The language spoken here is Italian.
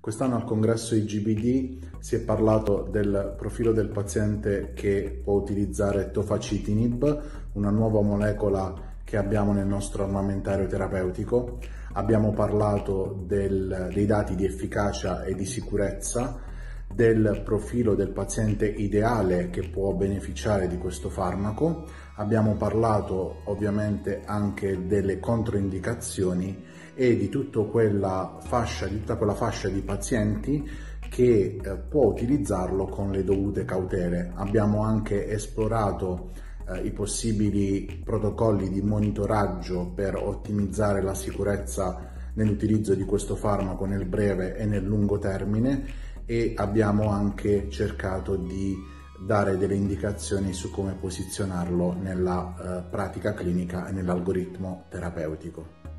Quest'anno al congresso IGBD si è parlato del profilo del paziente che può utilizzare tofacitinib, una nuova molecola che abbiamo nel nostro armamentario terapeutico. Abbiamo parlato dei dati di efficacia e di sicurezza, del profilo del paziente ideale che può beneficiare di questo farmaco. Abbiamo parlato ovviamente anche delle controindicazioni e di tutta quella fascia di pazienti che può utilizzarlo con le dovute cautele. Abbiamo anche esplorato i possibili protocolli di monitoraggio per ottimizzare la sicurezza nell'utilizzo di questo farmaco nel breve e nel lungo termine, e abbiamo anche cercato di dare delle indicazioni su come posizionarlo nella pratica clinica e nell'algoritmo terapeutico.